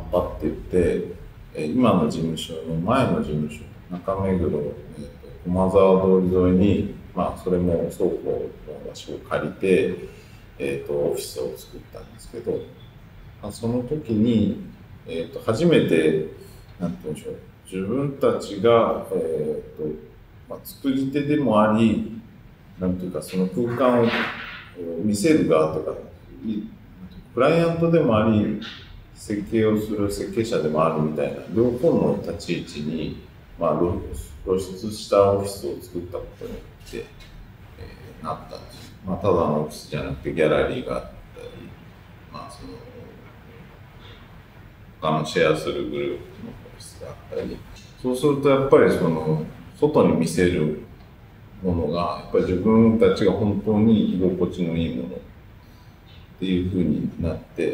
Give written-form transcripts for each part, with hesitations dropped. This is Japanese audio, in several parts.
パって言って、今の事務所の前の事務所、中目黒、駒沢通り沿いに、それも倉庫の場所を借りて、オフィスを作ったんですけど、その時に、初めて、なんて言うんでしょう、自分たちが、作り手でもあり、なんていうか、その空間を見せる側とか、クライアントでもあり、設計をする設計者でもあるみたいな、両方の立ち位置に、露出したオフィスを作ったことによって、なったんです。ただのオフィスじゃなくてギャラリーがあったり、その他のシェアするグループのオフィスがあったり、そうするとやっぱりその外に見せるものがやっぱり自分たちが本当に居心地のいいものっていうふうになって、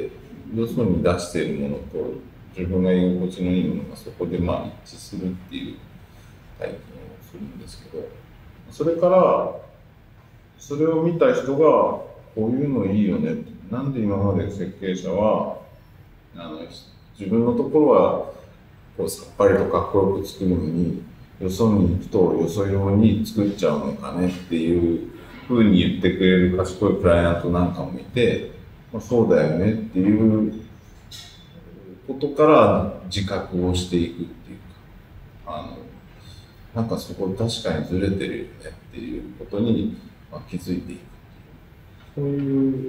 要するに出しているものと自分が居心地のいいものがそこで一致するっていう体験をするんですけど、それからそれを見た人がこういうのいいよね、なんで今まで設計者は自分のところはこうさっぱりとかっこよく作るのに、よそに行くとよそ用に作っちゃうのかねっていうふうに言ってくれる賢いクライアントなんかもいて、そうだよねっていうことから自覚をしていくっていうか、なんかそこ確かにずれてるよねっていうことに気づいていく。そういう、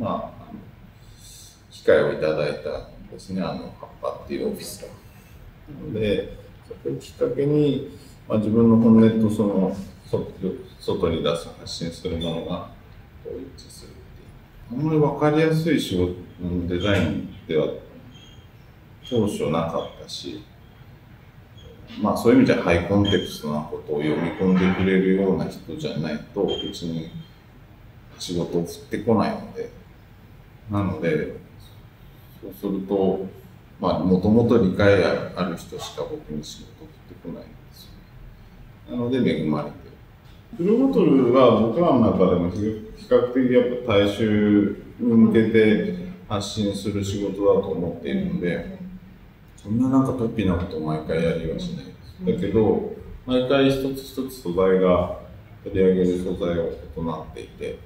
機会をいただいたんですね、ハッパっていうオフィスが。なので、そこをきっかけに、自分の本音とその外に出す、発信するものが一致するっていう。あんまり分かりやすい仕事のデザインでは当初なかったし、そういう意味じゃハイコンテクストなことを読み込んでくれるような人じゃないと別に仕事を振ってこないので、なのでそうするともともと理解ある人しか僕に仕事を振ってこないんですよ。なので恵まれてる。ブルーボトルは僕らの中でも比較的やっぱ大衆に向けて発信する仕事だと思っているので、そんななんかトピーなことを毎回やりはしないです。だけど、毎回一つ一つ素材が、取り上げる素材は異なっていて、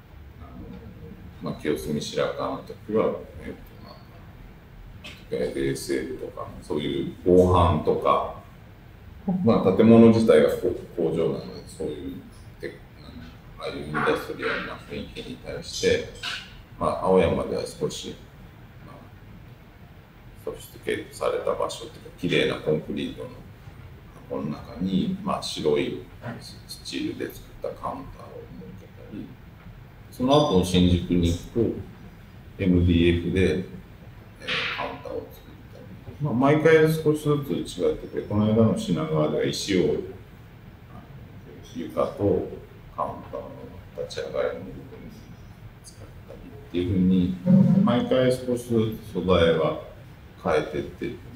清澄白河の時は、LSL とか、そういう防犯とか、建物自体が工場なので、そういうああいうインダストリアルな雰囲気に対して、青山では少し、ソフィスティケートされた場所というか、綺麗なコンクリートの箱の中に、白いスチールで作ったカウンターを設けたり、その後新宿に行くと MDF でカウンターを作ったり、毎回少しずつ違ってて、この間の品川では石を床とカウンターの立ち上がりの部分に使ったりっていうふうに、毎回少しずつ素材は変えてってる。